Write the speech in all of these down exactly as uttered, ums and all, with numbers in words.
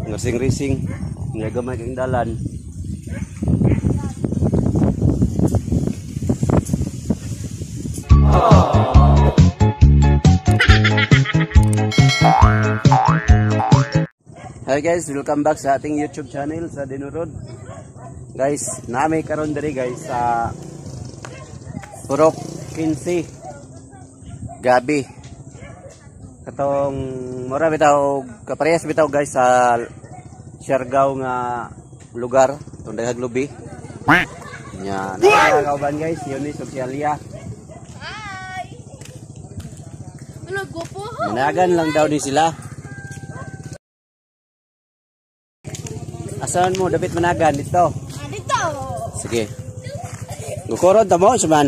ngasing-rising. Nga gamay kang dalan. Hi guys, welcome back sa ating YouTube channel sa Dinurod. Guys, nami karon diri guys sa Purok quince gabi. Katong mura bitaw kaparehas bitaw guys sa Siargao nga lugar tong daghang lubi. Nya nakakauban guys, yun ni Sosialia. Hi. Ano gopo? Managan lang daw ni sila. Asahan mo, dapat managan dito. Ah, dito. Sige. Gukurod ta mo, suman.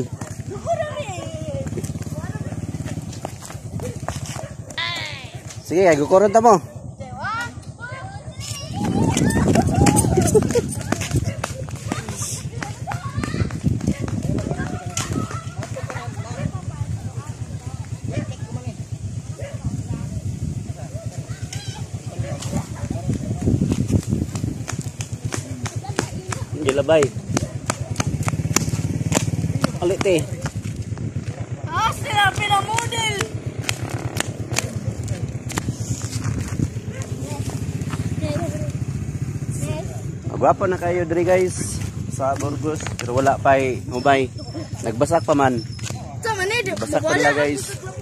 Sige, gukurod ta mo. Gilabay. Alit eh. Ah, sila pinamodel. Magwapo na kayo diri guys sa Burgos, pero wala pa ay umay. Nagbasak pa man. Sama ni, Basak pa nila guys.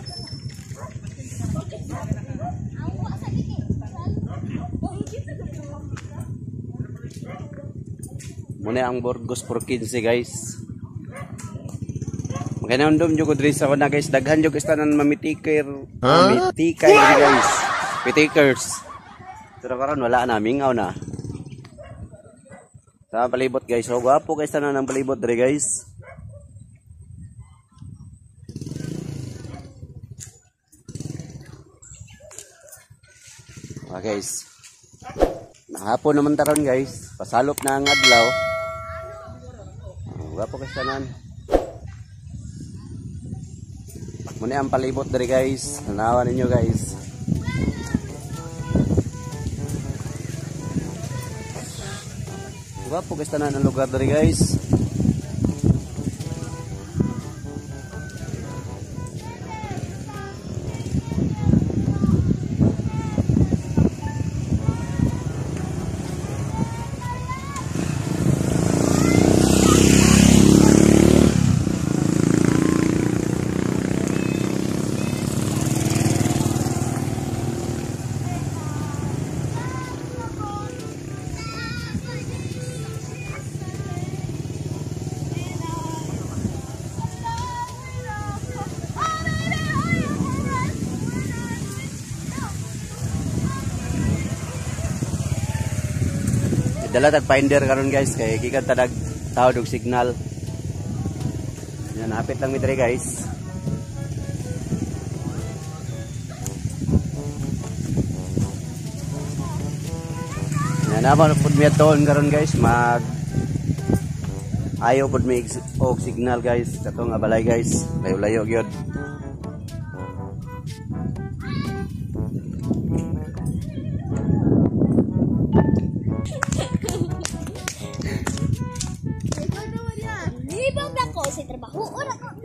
Muna ang Burgos for quince guys. Magandang undom jud ko diri sa una guys, daghan jud istanan mamitikir. Mamitikay diri guys. Pitikers. Pero karon wala na, mingaw na. Sa palibot guys, so gwapo guys tanan ang palibot diri guys. Ah guys. Hapon naman taron guys, pasalop na ang adlaw. Gwapo guys tanan. Muna ang palibot diri guys, tanawan ninyo guys. Gwapo guys tanan ang lugar diri guys. Dala tag finder karon guys kay gikan tadag tawad og signal. Yan hapit lang mi diri guys. Yan naman pud mi aton karon guys, mag ayo pud mi og signal guys katong nga balay guys. Layo-layo gyud. Sa trabaho ora ko.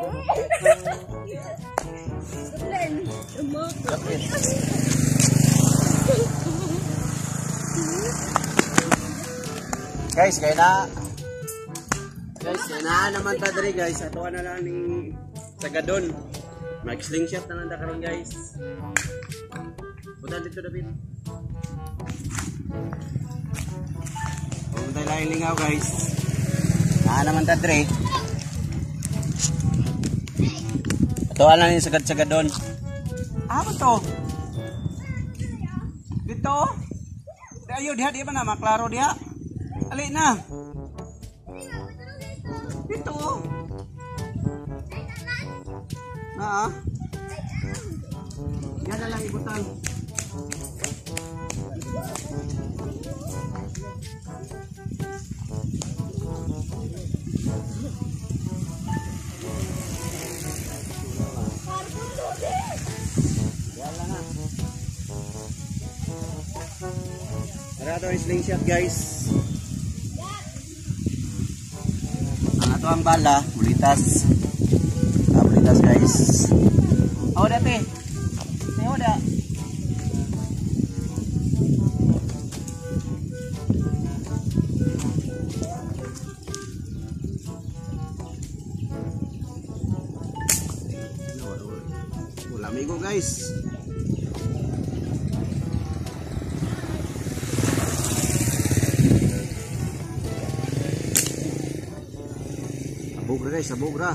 Guys, kaya na. Guys, kaya na naman ta diri guys. Ato na lang ni Sagadon. Mag slingshot na lang ta karon guys. Punta dito David. Punta lang lingaw guys. Na naman ta diri. Tuwa lang yung sagad-sagadon. Ano to? Dito? Ayo, diha, diha ba na? Maklaro diha? Ali na. Dito. Na ah. Yan na lang ibutan. Yan lang ah. Tara ito ang slingshot guys. Ang ato ang bala, bulitas. Ah, bulitas guys. Awa dati. Awa da. Amigo guys. Sabugra guys, sabugra.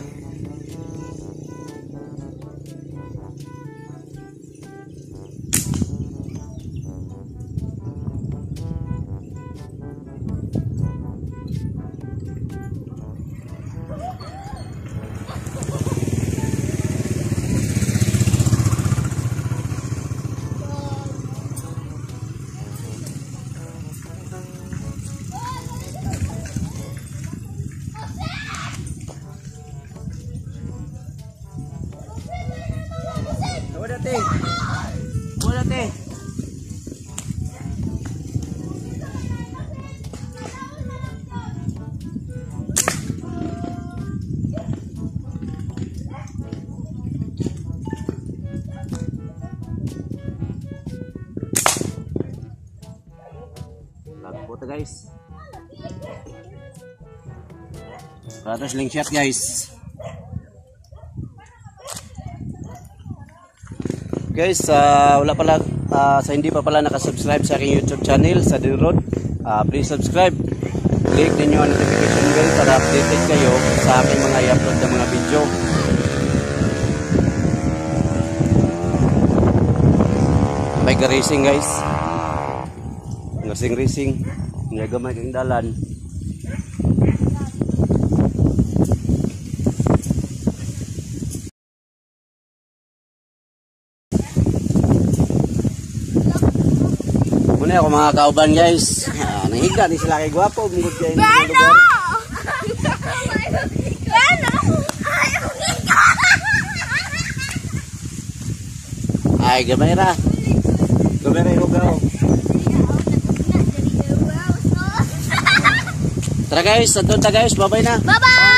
Dati. Buat dati. Lagu foto guys. Terus slingshot guys. Guys, uh, wala pala uh, sa hindi pa pala nakasubscribe sa aking YouTube channel sa Dinurod, uh, please subscribe. Click din yung notification bell para updated kayo sa aking mga i-upload na mga video. May racing guys. Racing racing. Nagamay kang dalan. Muna ako mga kauban guys. Ah, nanghiga ni sila kay gwapo mungod kay lugar. Ay gamay ra. Gamay ra hugaw. Tara guys, adto ta guys, bye-bye na. Bye-bye.